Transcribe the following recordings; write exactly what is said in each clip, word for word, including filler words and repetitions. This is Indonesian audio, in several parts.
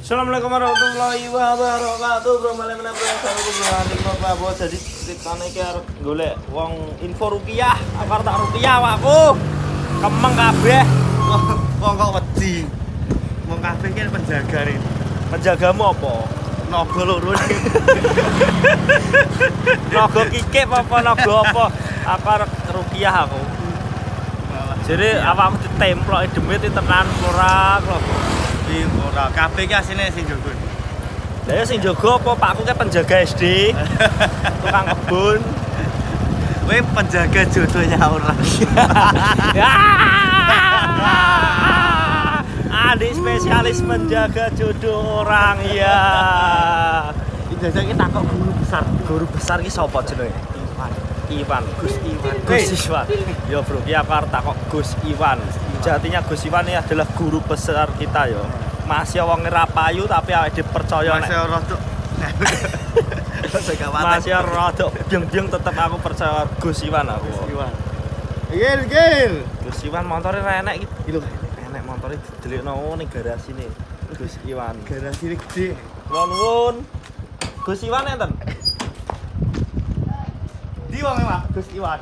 Assalamualaikum warahmatullahi wabarakatuh. Kembali meneh bro Prabowo. Jadi ceritane iki arep golek wong info rupiah, apa tak rupiah waku. Kemeng kabeh. Wong kok wedi. Wong kabeh iki penjaga nih. Penjagamu apa? Naga loro. Naga kikik apa naga apa? Aku arep rupiah aku. Jadi awakmu ditemploki demit tenan ora kok. Di ora kabeh iki asine sing jogo. Lah ya sing jaga apa pakku ke penjaga S D. Tukang kebun. Kowe penjaga jodohnya orang. Adik spesialis penjaga jodoh orang ya. Iki iki takok guru besar. Guru besar ki sapa jenenge? Iwan. Gus Iwan. Gus Iwan. Yo bro, ki aku arep takok Gus Iwan. Sejatinya Gus Iwan ini adalah guru besar kita yo. Masih wong ora payu tapi awake dipercaya nek. Masih ora tuh. Masih rada biang-biang tetep aku percaya Gus Iwan aku. Gus Iwan. Gil, gil. Gus Iwan montore ra enek iki lho. Enek montore didelikno ning garasine. Gus Iwan. Garasine gede. Nuwun nuwun. Gus Iwan enten. Di wong e, Pak, Gus Iwan.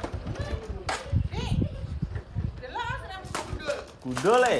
Gundul e.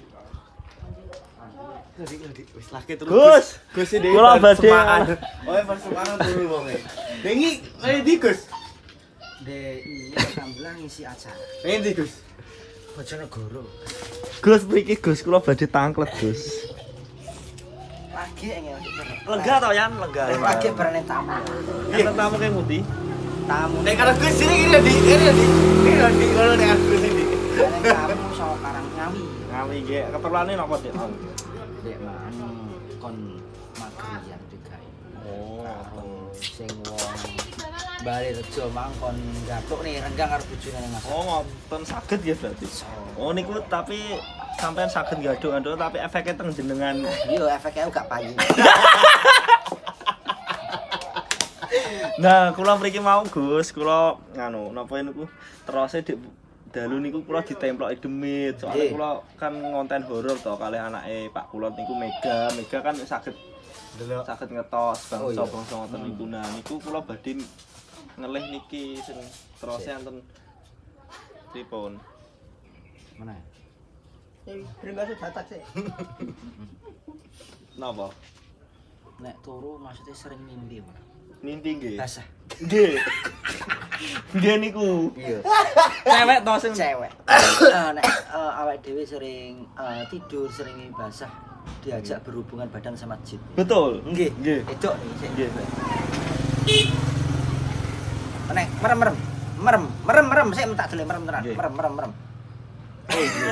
Wis laki terus. Gus, Gus iki kula badhe. Oh, persembahan turu wong e. Dengi, eh di Gus. Dek iya sambilan ngisi acara. Endi Gus? Bojonegoro. Gus mriki Gus kula badhe tangklet Gus. Lagi engel. Lega to Yan, lega. Lagi berane tamu. Iya, tamu kaya muti. Tamu. Nek karo Gus ini iki di, ini di. Ini di ngono nek Gus iki. Tamu sama Karang Ngawi. Ngawi ge, keperluane napa Dik? Dek manu kon magrian digawe. Oh. Sing wong Bali Rejo mangkon gatuk nih renggang karo bojone Mas. Oh, ngoten saged ya berarti. Oh niku tapi sampean saged gaduk-gaduk tapi efeknya teng jenengan. Iya efeknya gak payu. Nah, kula mriki mau Gus, kula nganu napa niku terose dik dalu niku kula ditemploki demit. Soale kula kan ngonten horor to kalih anake Pak kula niku Mega. Mega kan saged delok saged ngetos bangsa-bangsa ngoten niku. Nah, niku kula badhe ngelih niki sing terose enten pripun. Mana? Eh, brengas datak sik. Napa? Nek turu maksudnya sering mimpi, Mas. Mimpi nggih. Basah. Nggih. Nggih niku. Iya. Cewek to sing Cewek. Eh nek eh, awake dhewe sering eh, tidur sering basah diajak berhubungan badan sama jin. betul. Nggih. Nggih. Edok nih sik. Nggih. Nek merem merem. Merem, merem merem sik tak delek merem tenan. Nggih. Merem merem merem. Oh iya.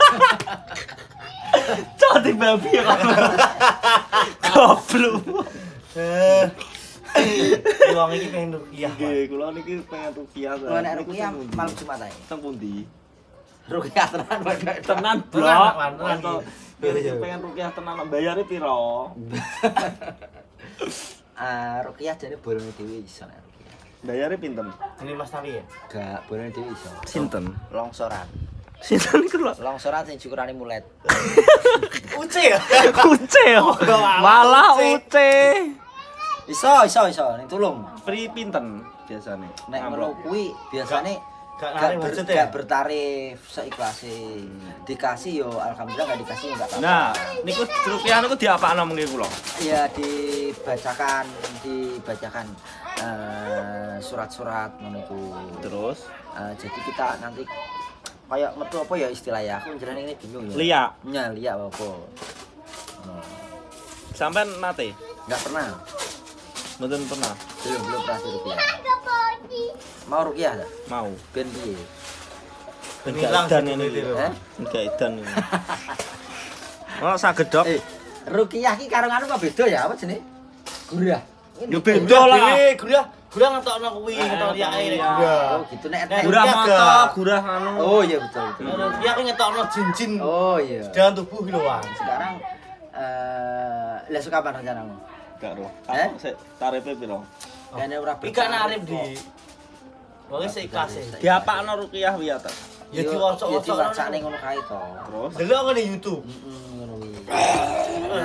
Cantik babi ya goblok. Eh. Wong iki pengen rupiah. Nggih, kula niki pengen rupiah. Kalau nek rupiah malam Jumat ae. teng pundi? Rupiah tenan wae. Tenan blok. Tenan, tenan. Nggih, pengen rupiah tenan bayare piro? Ah, rupiah jane bolone dhewe iso nek rupiah. Bayare pinten? Ini Mas Tawi ya? Gak bolone dhewe iso. Sinten? Longsoran. Sinten niku lho. Longsoran sing cukurane mulet. Uce ya? Uce. Malah uce. Iso, iso, iso ning tulung. Pri pinten biasane? Nek ngono kuwi biasane Gak gak, narik ber, budget gak ya? bertarif seiklase. Dikasih yo alhamdulillah gak dikasih enggak apa-apa. Nah, niku rupiah niku diapakno mengki kula? Ya dibacakan, dibacakan eh, surat-surat ngono iku. Terus Eh, jadi kita nanti kayak metu apa ya istilahnya aku jenenge ini bingung ya. liya. Nya liya apa. No. Sampean nate? Enggak pernah. Mboten pernah. Belum belum pernah di rupiah. Mau rupiah enggak? Mau. Ben piye? Enggak Hilang edan sih ini duit lho. Eh? Enggak edan ini. Oh, saged dok. Eh, rukiah ki karo anu kok beda ya apa jenenge? Gurah. Yo beda lah. Gurah, gurah ngetokno kuwi, ngetokno yae nek gurah. Oh, gitu nek. Nek Gurah rupiah moto, gak. gurah anu. Oh iya betul betul. Nek rupiah ki ngetokno jin-jin Oh iya. dalam tubuh lho, Wan. Sekarang eh lah suka kapan rencanamu? Gak roh. Eh? Sik tarife piro? Kene ora Iki gak narif di. Wong seikhlas e. Diapakno rukiah wi atas. Ya diwacok-wacok diwacane ngono kae to. Terus delok ngene YouTube. Heeh ngono kuwi.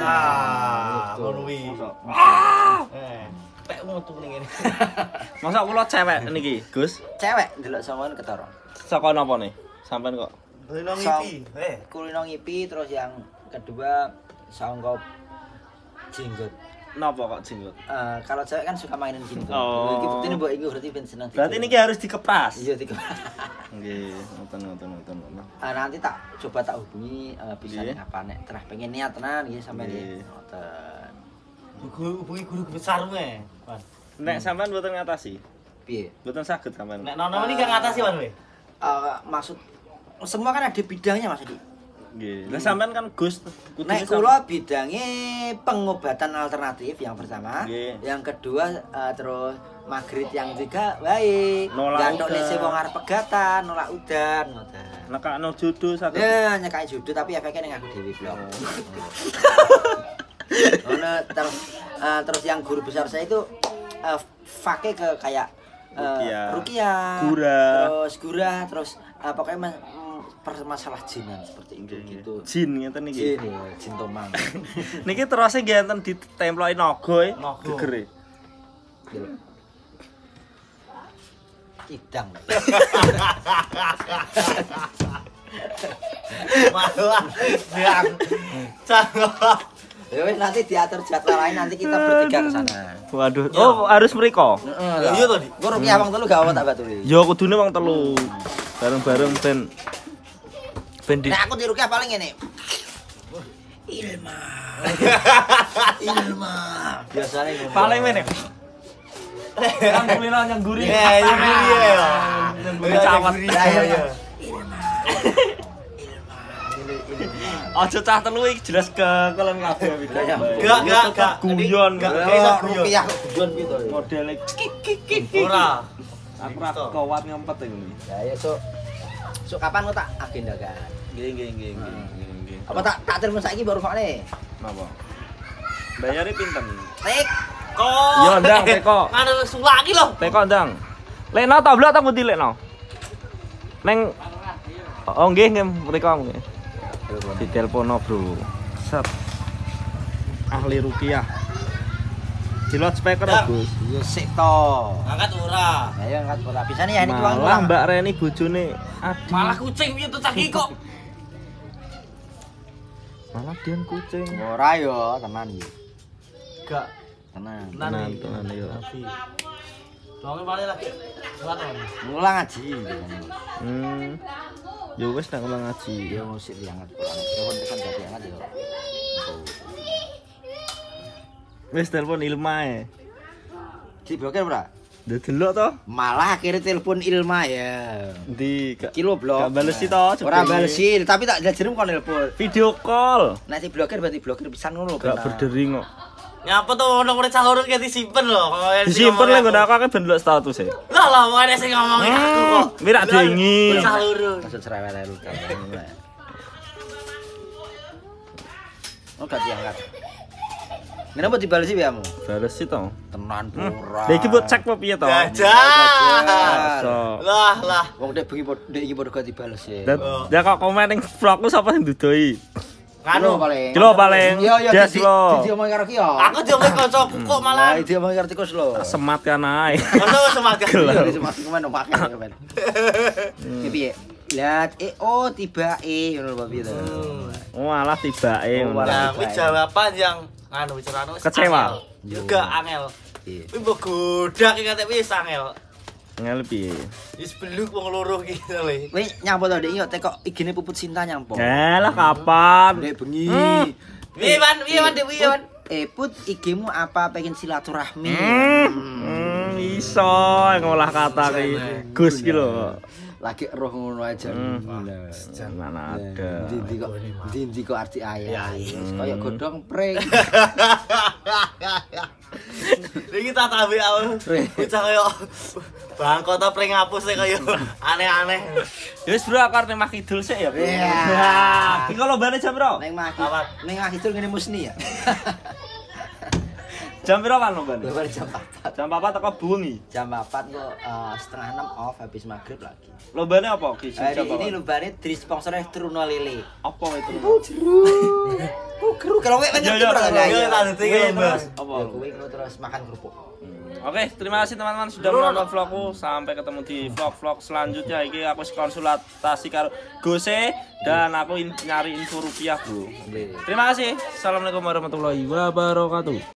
Ah, ngono kuwi. Eh, pek metu ning ngene. Masa kula cewek niki, Gus? Cewek ndelok sampean ketara. Saka napa nih? Sampean kok Kulino ngipi. Eh, Kulino ngipi, terus yang kedua sangkop jenggot. napa kok jenggot? Eh, kalau cewek kan suka mainin gini tuh. Oh. Iki buktine mbok iki berarti ben seneng. Berarti niki harus dikepras. Iya tiga. Nggih, ngoten ngoten ngoten. ngoten. Ah, nanti tak coba tak hubungi uh, bisa Nggih. ning apa nek terah pengen niat tenan nggih sampean Nggih. nggih. Ngoten. hubungi guru besar e. Wan. Nek sampean mboten ngatasi, Piye? mboten saged sampean. Nek nono iki gak ngatasi Wan we. Eh, maksud semua kan ada bidangnya Mas Edi. Nggih. Lah sampean kan Gus kudune Nek kula bidangnya pengobatan alternatif yang pertama, Nggih. yang kedua eh, terus maghrib yang tiga baik. Nolak Gandok udan. nek wong arep pegatan, nolak udan ngoten. nekakno jodoh saged. Ya nyekai judul tapi efeknya ning aku dhewe blok. Ono terus eh, terus yang guru besar saya itu eh, fake ke kayak eh, Ruqyah. Ruqyah, Gura. terus gura, terus eh, pokoknya mas, mm, permasalah jinan seperti itu Nggih. gitu. Jin ngeten niki. Jin ya, jin tomang. Niki terus nggih enten ditemploki naga e. Naga. Gegere. Gitu. Idang. Malah siang. Canggung. Ya wis nanti diatur jadwal lain nanti kita bertiga ke sana. Waduh. Oh, harus mriko. Heeh. Iya to, Dik. Gua rupiah wong telu gak apa tak baturi. Ya kudune wong telu. Bareng-bareng ben ben di Nek aku di rupiah paling ngene. Ilma. Ilma. Biasanya ngono. paling meneh. Kan kulino yang gurih. Ya, ya guri ya. Yang gurih cawat. Ya ya ya. Aja cah telu iki jelas kekelan kabeh Iya, iya. Gak gak gak guyon gak gak iso Oh, rupiah guyon gitu. modele ora. aku ra kuat ngempet iki. Ya ya sok sok kapan kok tak agendakan. Nggih nggih nggih nggih nggih. Apa tak tak telepon saiki baru kok nih. Napa? Bayare pinten? Tik. Kok. Yo ndang teko. Anu sulak iki lho. Teko ndang. Lekno ta blok ta pundi lekno? Neng Oh nggih nggih mriko nggih. Ditelepono, Bro. Set. Ahli ruqyah. Dilot speaker, Gus. Ya sik to. Angkat ora. Ayo angkat bola. Bisa nih ya ini Malah uang-uang. Mbak Reni bojone Adi. Malah kucing piye tuh caki kok. Malah Dian kucing. Ora yo, tenan iki. Gak. Tenan. Tenan tenan yo. Soalnya paling lagi salat on. Ngulang ngaji. Hmm. Yo wis tak ulang ngaji. Ya musik diangkat bola. Telepon tekan jadi angkat yo. Wis telepon Ilma e. Diblokir ora? Ndak delok to? Malah akhirnya telepon Ilma ya. Ndi gak Kilo blok. gak bales to. Ora balesin, tapi tak jajarem kon telepon. Video call. Nek diblokir berarti blokir pisan ngono lho. Gak berdering kok. Nyapa tuh ono urip calurut ki disimpen lho. Disimpen lek nggon aku akeh ben delok status e. Lah lah wae sing ngomong aku kok. Mirak dengi. Calurut. Maksud cerewet lu kan. Oh gak diangkat. Kenapa dibalesi biamu? Bales sih to. Tenan Hmm. pura. Lah iki mbok cek apa piye to? Jajan. So. Lah lah. Wong dek bengi pod- dek iki padha gak dibales ya. Dan ya kok komen ning vlogku sapa sing dudoi? Kanu paling. Kilo paling. Iya iya Des di lo. di omong karo ki yo. aku diomong kancaku kok malah. Lah di omong karo tikus lho. Semat kan ae. Masa semangat. Iya di semak kemana pakai kan. Ki piye? Lihat eh oh tiba eh ngono lho piye to. Oh alah tibake Oh, ngono. alah. Nah, kuwi jawaban yang anu bicarane wis Kecewa? angel. Juga angel. Iya. Kuwi mbok godak iki kate wis angel. Ngel piye? Wis beluk wong loro iki lho. Wis nyampo to Dek yo tekok igine puput cinta nyampo. Yalah kapan? Dek bengi. Hmm. Piye Wan? Piye Wan? Piye Wan? Eh put igimu apa pengen silaturahmi? Hmm, iso ngolah kata ki. Gus ki lho. Lagi roh ngono aja. Hmm. Lah. Mana ada. Ndi kok ndi kok arti ayat. Kayak godhong pring. Iki tak tambe aku. Bocah kaya bangko ta pring ngapus e kaya aneh-aneh. Ya wis bro akar ning Mah Kidul sik ya. Iya. Iki lombane jam bro. Neng maki. Apa? Neng maki itu ngene musni ya. Jam piro kan lombane? Lombane jam empat. Jam empat teko bengi. Jam empat kok uh, setengah enam off habis maghrib lagi. Lombane apa Ki? Hari ini lombane dari sponsore Truno Lele. Apa itu? Oh, jeruk. Kok keruk kalau wek ngerti ora lah. Yo tak detik lomba. Apa? Kowe terus makan kerupuk. Oke, terima kasih teman-teman sudah menonton vlogku. Sampai ketemu di vlog-vlog selanjutnya. Iki aku konsultasi karo Gose dan aku in nyari info rupiah, Bro. Terima kasih. Assalamualaikum warahmatullahi wabarakatuh.